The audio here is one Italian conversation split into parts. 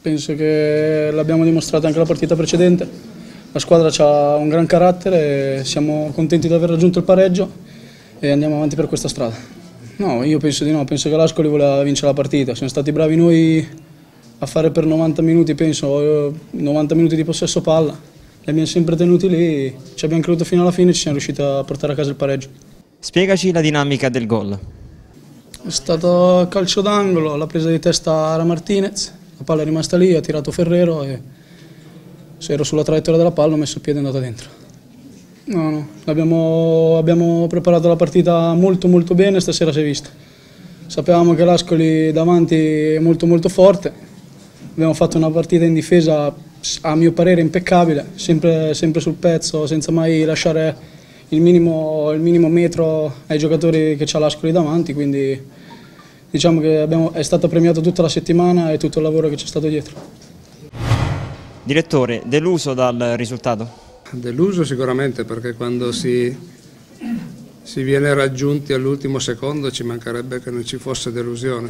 penso che l'abbiamo dimostrato anche la partita precedente. La squadra ha un gran carattere e siamo contenti di aver raggiunto il pareggio e andiamo avanti per questa strada. No, io penso di no, penso che l'Ascoli voleva vincere la partita. Siamo stati bravi noi a fare per 90 minuti, penso, 90 minuti di possesso palla. Li abbiamo sempre tenuti lì, ci abbiamo creduto fino alla fine e ci siamo riusciti a portare a casa il pareggio. Spiegaci la dinamica del gol. È stato calcio d'angolo, la presa di testa Ara Martinez, la palla è rimasta lì, ha tirato Ferrero e se ero sulla traiettoria della palla ho messo il piede e è andata dentro. No, abbiamo preparato la partita molto bene, stasera si è vista. Sapevamo che l'Ascoli davanti è molto forte, abbiamo fatto una partita in difesa a mio parere impeccabile, sempre sul pezzo, senza mai lasciare il minimo metro ai giocatori che c'ha l'Ascoli davanti, quindi diciamo che è stata premiata tutta la settimana e tutto il lavoro che c'è stato dietro. Direttore, deluso dal risultato? Deluso sicuramente, perché quando si viene raggiunti all'ultimo secondo ci mancherebbe che non ci fosse delusione.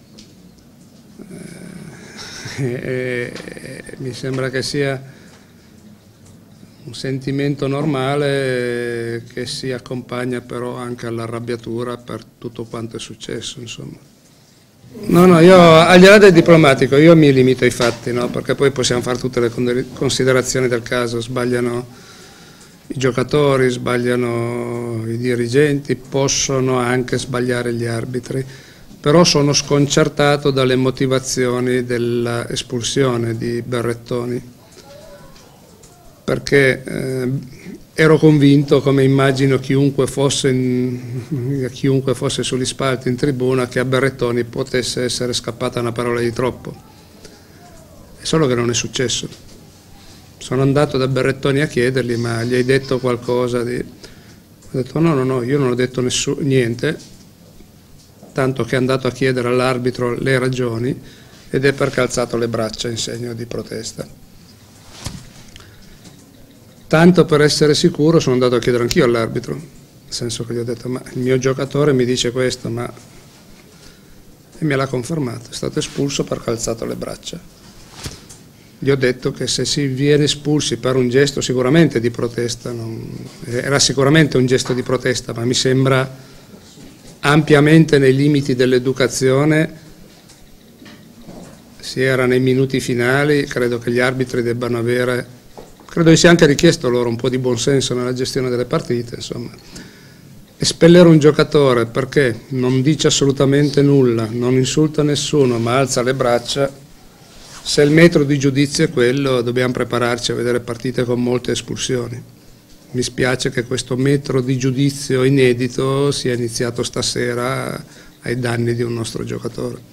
Mi sembra che sia un sentimento normale che si accompagna però anche all'arrabbiatura per tutto quanto è successo, insomma. No, io al di là del diplomatico io mi limito ai fatti, no? Perché poi possiamo fare tutte le considerazioni del caso, sbagliano i giocatori, sbagliano i dirigenti, possono anche sbagliare gli arbitri, però sono sconcertato dalle motivazioni dell'espulsione di Berrettoni, perché ero convinto, come immagino chiunque fosse sugli spalti in tribuna, che a Berrettoni potesse essere scappata una parola di troppo. È solo che non è successo. Sono andato da Berrettoni a chiedergli: ma gli hai detto qualcosa di... Ho detto no, io non ho detto niente, tanto che è andato a chiedere all'arbitro le ragioni ed è perché ha alzato le braccia in segno di protesta. Tanto per essere sicuro sono andato a chiedere anch'io all'arbitro, nel senso che gli ho detto: ma il mio giocatore mi dice questo, e me l'ha confermato, è stato espulso perché ha alzato le braccia. Gli ho detto che se si viene espulsi per un gesto sicuramente di protesta, era sicuramente un gesto di protesta, ma mi sembra ampiamente nei limiti dell'educazione, si era nei minuti finali, credo che gli arbitri debbano avere... Credo che sia anche richiesto loro un po' di buonsenso nella gestione delle partite, insomma. Espellere un giocatore perché non dice assolutamente nulla, non insulta nessuno, ma alza le braccia, se il metro di giudizio è quello, dobbiamo prepararci a vedere partite con molte espulsioni. Mi spiace che questo metro di giudizio inedito sia iniziato stasera ai danni di un nostro giocatore.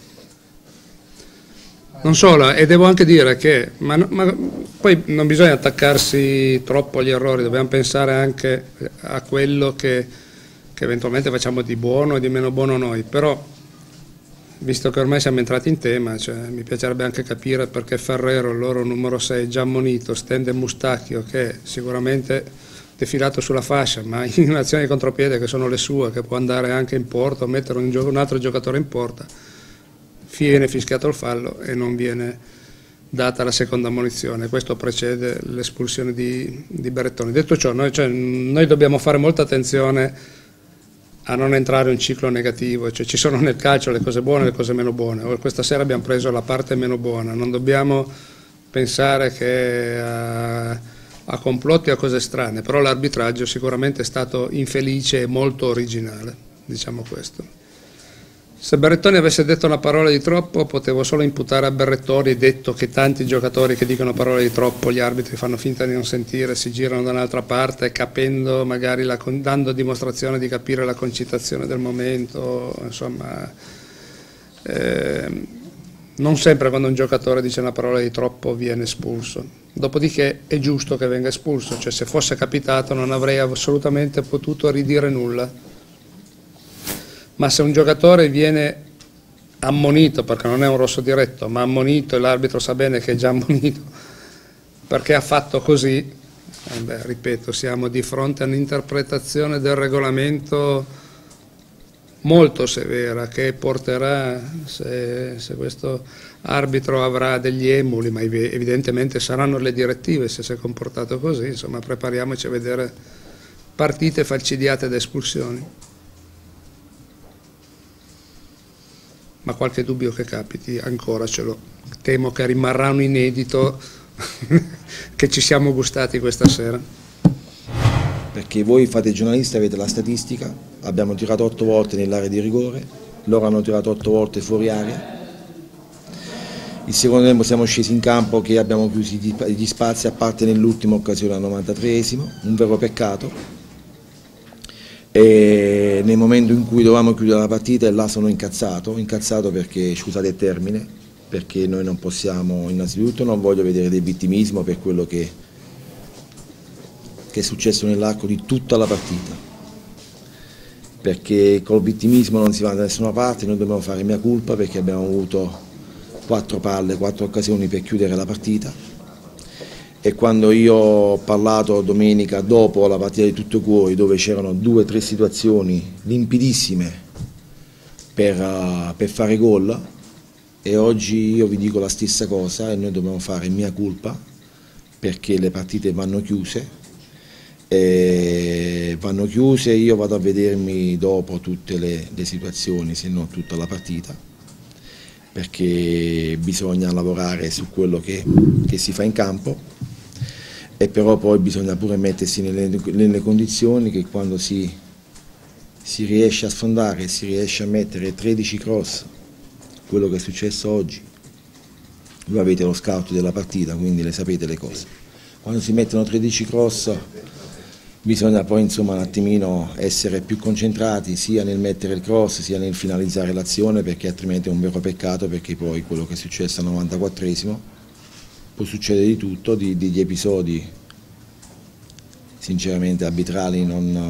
Non solo, e devo anche dire che poi non bisogna attaccarsi troppo agli errori, dobbiamo pensare anche a quello che eventualmente facciamo di buono e di meno buono noi, però visto che ormai siamo entrati in tema, mi piacerebbe anche capire perché Ferrero, il loro numero 6, già ammonito, stende Mustacchio, che sicuramente defilato sulla fascia, ma in azioni di contropiede che sono le sue, che può andare anche in porta o mettere un altro giocatore in porta, viene fischiato il fallo e non viene data la seconda ammonizione. Questo precede l'espulsione di Berrettoni. Detto ciò, noi dobbiamo fare molta attenzione a non entrare in un ciclo negativo, cioè ci sono nel calcio le cose buone e le cose meno buone. Questa sera abbiamo preso la parte meno buona, non dobbiamo pensare che a complotti o a cose strane, però l'arbitraggio sicuramente è stato infelice e molto originale, diciamo questo. Se Berrettoni avesse detto una parola di troppo, potevo solo imputare a Berrettoni, e detto che tanti giocatori che dicono parole di troppo, gli arbitri fanno finta di non sentire, si girano da un'altra parte, capendo magari dando dimostrazione di capire la concitazione del momento, insomma. Non sempre quando un giocatore dice una parola di troppo viene espulso. Dopodiché è giusto che venga espulso, cioè se fosse capitato non avrei assolutamente potuto ridire nulla. Ma se un giocatore viene ammonito, perché non è un rosso diretto, ma ammonito e l'arbitro sa bene che è già ammonito, perché ha fatto così, ripeto, siamo di fronte a un'interpretazione del regolamento molto severa che porterà, se questo arbitro avrà degli emuli, ma evidentemente saranno le direttive se si è comportato così, insomma prepariamoci a vedere partite falcidiate da espulsioni. Ma qualche dubbio che capiti ancora ce l'ho, temo che rimarrà un inedito che ci siamo gustati questa sera. Perché voi fate giornalisti, avete la statistica, abbiamo tirato 8 volte nell'area di rigore, loro hanno tirato 8 volte fuori area. Il secondo tempo siamo scesi in campo che abbiamo chiuso gli spazi, a parte nell'ultima occasione al 93esimo, un vero peccato. E nel momento in cui dovevamo chiudere la partita, e là sono incazzato perché, scusate il termine, perché noi non possiamo, innanzitutto non voglio vedere del vittimismo per quello che è successo nell'arco di tutta la partita, perché col vittimismo non si va da nessuna parte, noi dobbiamo fare mea culpa perché abbiamo avuto 4 palle, 4 occasioni per chiudere la partita. E quando io ho parlato domenica dopo la partita di Tutto Cuori, dove c'erano 2 o 3 situazioni limpidissime per fare gol, e oggi io vi dico la stessa cosa e noi dobbiamo fare mea culpa perché le partite vanno chiuse, io vado a vedermi dopo tutte le situazioni, se non tutta la partita, perché bisogna lavorare su quello che si fa in campo. E però poi bisogna pure mettersi nelle condizioni che quando si riesce a sfondare, si riesce a mettere 13 cross, quello che è successo oggi, voi avete lo scout della partita, quindi le sapete le cose. Quando si mettono 13 cross bisogna poi insomma un attimino essere più concentrati sia nel mettere il cross sia nel finalizzare l'azione, perché altrimenti è un vero peccato, perché poi quello che è successo al 94esimo può succedere di tutto, degli episodi sinceramente arbitrali.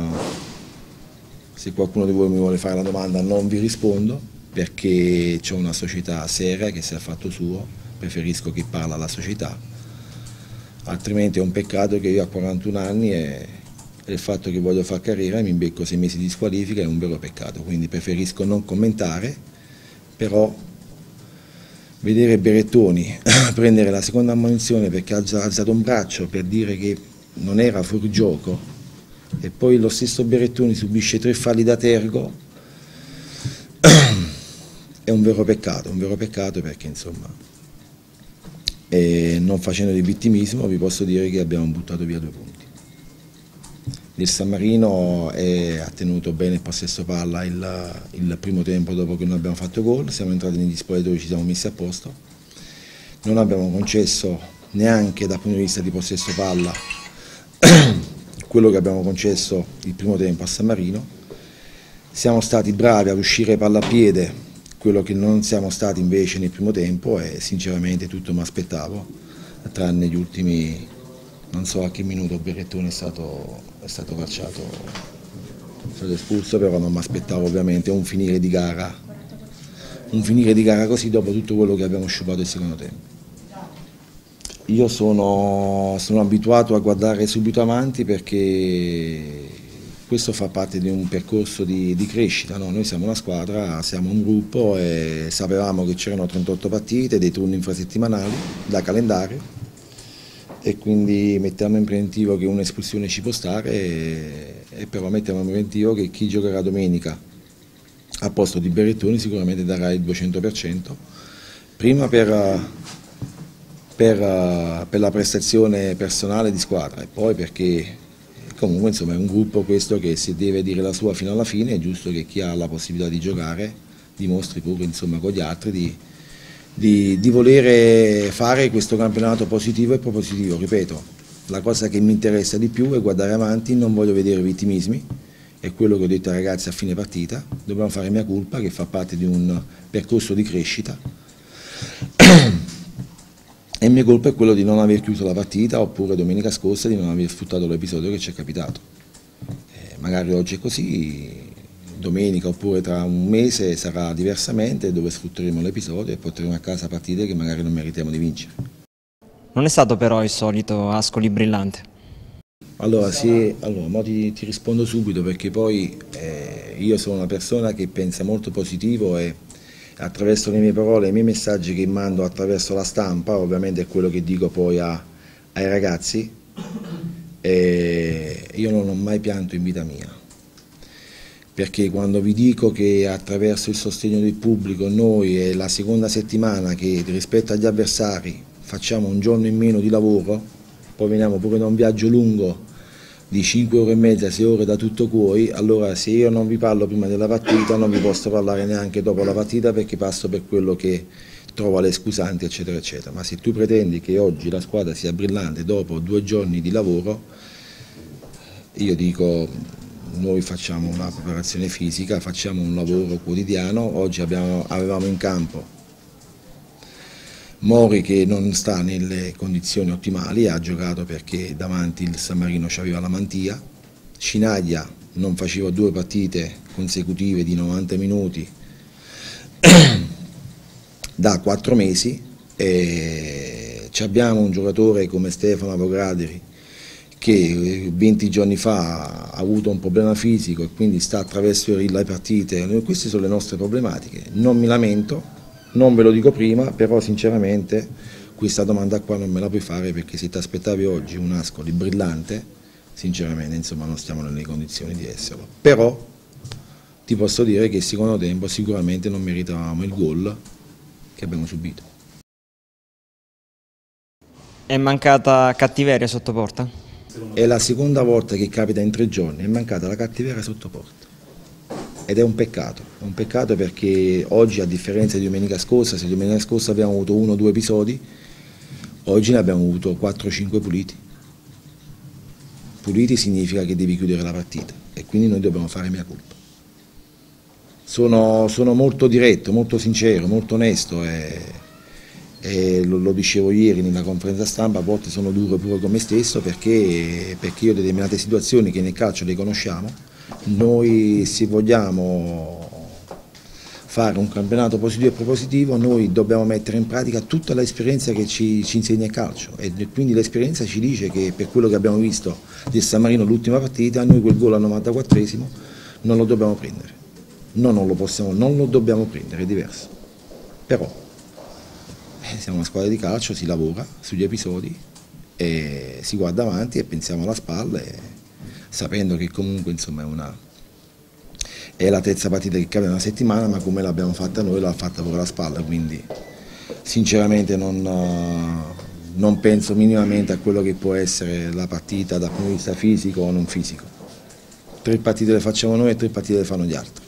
Se qualcuno di voi mi vuole fare la domanda non vi rispondo, perché c'è una società seria che si è fatto suo, preferisco chi parla alla società, altrimenti è un peccato che io a 41 anni e il fatto che voglio fare carriera mi becco 6 mesi di squalifica, è un vero peccato, quindi preferisco non commentare. Però vedere Berettoni prendere la seconda ammonizione perché ha alzato un braccio per dire che non era fuori gioco, e poi lo stesso Berettoni subisce 3 falli da tergo, è un vero peccato perché insomma, non facendo di vittimismo vi posso dire che abbiamo buttato via 2 punti. Il San Marino ha tenuto bene il possesso palla il primo tempo dopo che noi abbiamo fatto gol, siamo entrati negli spogliatoi, ci siamo messi a posto, non abbiamo concesso neanche dal punto di vista di possesso palla quello che abbiamo concesso il primo tempo a San Marino, siamo stati bravi a uscire palla a piede, quello che non siamo stati invece nel primo tempo, e sinceramente tutto mi aspettavo, tranne gli ultimi, non so a che minuto Berettoni è stato calciato, è stato espulso, però non mi aspettavo ovviamente un finire di gara così dopo tutto quello che abbiamo sciupato il secondo tempo. Io sono abituato a guardare subito avanti perché questo fa parte di un percorso di crescita, no? Noi siamo una squadra, siamo un gruppo e sapevamo che c'erano 38 partite, dei turni infrasettimanali da calendario, e quindi mettiamo in preventivo che un'espulsione ci può stare, e però mettiamo in preventivo che chi giocherà domenica a posto di Berettoni sicuramente darà il 200%, prima per la prestazione personale di squadra, e poi perché comunque insomma è un gruppo questo che si deve dire la sua fino alla fine. È giusto che chi ha la possibilità di giocare dimostri pure insomma con gli altri di volere fare questo campionato positivo e propositivo. Ripeto, la cosa che mi interessa di più è guardare avanti, non voglio vedere vittimismi, è quello che ho detto ai ragazzi a fine partita, dobbiamo fare mea culpa, che fa parte di un percorso di crescita. E il mio colpo è quello di non aver chiuso la partita, oppure domenica scorsa di non aver sfruttato l'episodio che ci è capitato. Magari oggi è così, domenica oppure tra un mese sarà diversamente, dove sfrutteremo l'episodio e porteremo a casa partite che magari non meritiamo di vincere. Non è stato però il solito Ascoli brillante. Allora, mo ti rispondo subito, perché poi io sono una persona che pensa molto positivo e attraverso le mie parole, i miei messaggi che mando attraverso la stampa, ovviamente è quello che dico poi ai ragazzi, io non ho mai pianto in vita mia, perché quando vi dico che attraverso il sostegno del pubblico noi è la seconda settimana che rispetto agli avversari facciamo un giorno in meno di lavoro, poi veniamo pure da un viaggio lungo di 5 ore e mezza, 6 ore da tutto cuori, allora se io non vi parlo prima della partita non vi posso parlare neanche dopo la partita, perché passo per quello che trovo alle scusanti eccetera eccetera. Ma se tu pretendi che oggi la squadra sia brillante dopo 2 giorni di lavoro, io dico: noi facciamo una preparazione fisica, facciamo un lavoro quotidiano. Oggi avevamo in campo Mori che non sta nelle condizioni ottimali, ha giocato perché davanti il San Marino c'aveva la mantia, Cinaglia non faceva 2 partite consecutive di 90 minuti da 4 mesi, e abbiamo un giocatore come Stefano Avograderi che 20 giorni fa ha avuto un problema fisico e quindi sta attraverso le partite. Queste sono le nostre problematiche, non mi lamento, non ve lo dico prima, però sinceramente questa domanda qua non me la puoi fare, perché se ti aspettavi oggi un Ascoli brillante, sinceramente insomma non stiamo nelle condizioni di esserlo. Però ti posso dire che il secondo tempo sicuramente non meritavamo il gol che abbiamo subito. È mancata cattiveria sotto porta? È la seconda volta che capita in 3 giorni, è mancata la cattiveria sotto porta. Ed è un peccato perché oggi, a differenza di domenica scorsa, se domenica scorsa abbiamo avuto 1 o 2 episodi, oggi ne abbiamo avuto 4 o 5 puliti. Puliti significa che devi chiudere la partita e quindi noi dobbiamo fare mea colpa. Sono molto diretto, molto sincero, molto onesto e lo dicevo ieri nella conferenza stampa, a volte sono duro pure con me stesso perché io ho determinate situazioni che nel calcio le conosciamo. Noi, se vogliamo fare un campionato positivo e propositivo, noi dobbiamo mettere in pratica tutta l'esperienza che ci insegna il calcio, e quindi l'esperienza ci dice che per quello che abbiamo visto del San Marino l'ultima partita, noi quel gol al 94esimo non lo dobbiamo prendere, non lo dobbiamo prendere, è diverso. Però siamo una squadra di calcio, si lavora sugli episodi e si guarda avanti e pensiamo alla spalla, sapendo che comunque insomma è la terza partita che cambia una settimana, ma come l'abbiamo fatta noi l'ha fatta pure la spalla, quindi sinceramente non penso minimamente a quello che può essere la partita dal punto di vista fisico o non fisico. 3 partite le facciamo noi e 3 partite le fanno gli altri.